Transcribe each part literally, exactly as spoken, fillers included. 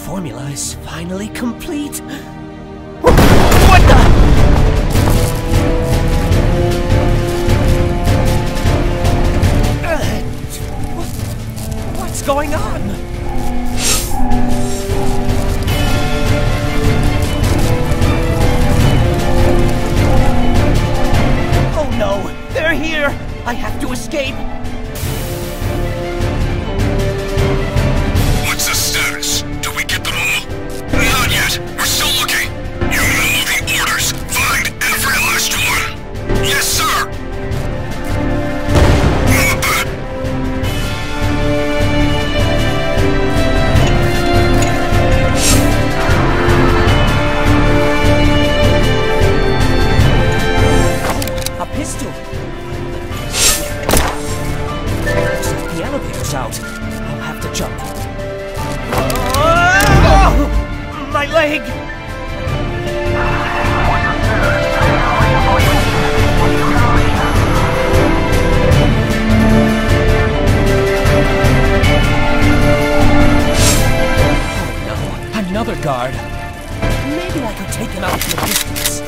formula is finally complete. What the? Uh, what, what's going on? Oh no, they're here! I have to escape! What's the status? Do we get them all? Not yet. We're still looking. You know the orders. Find every last one. Yes, sir. Not bad. Oh, a pistol. Looks like the elevator's out. I'll have to jump. Oh, my leg! Oh no, another guard. Maybe I could take him out from a distance.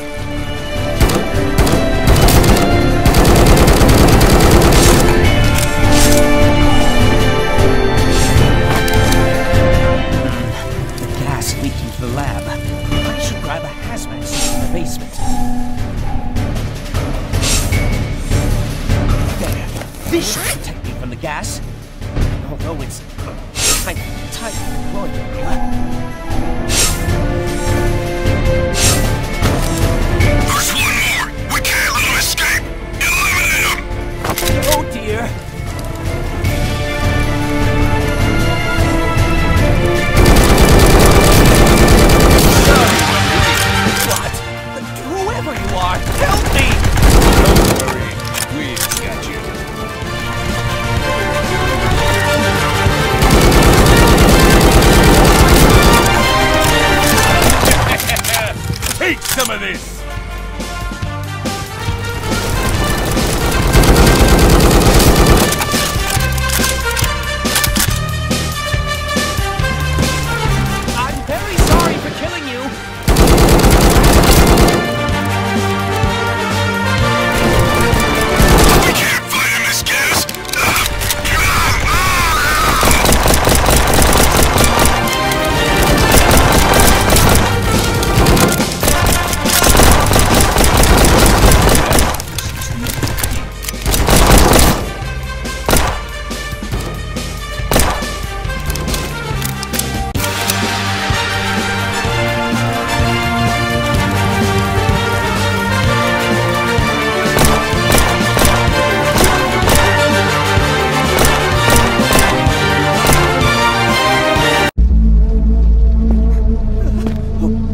Leaking to the lab. I should grab a hazmat suit in the basement. There. This should protect me from the gas. Although it's kind of tight in the groin area. There's one more! We can't let him escape! Eliminate him! Oh dear. Whoever you are, help me! Don't worry, we've got you. Take some of this! I'm very sorry for killing you.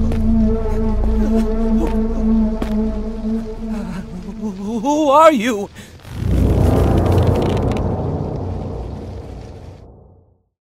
Who are you?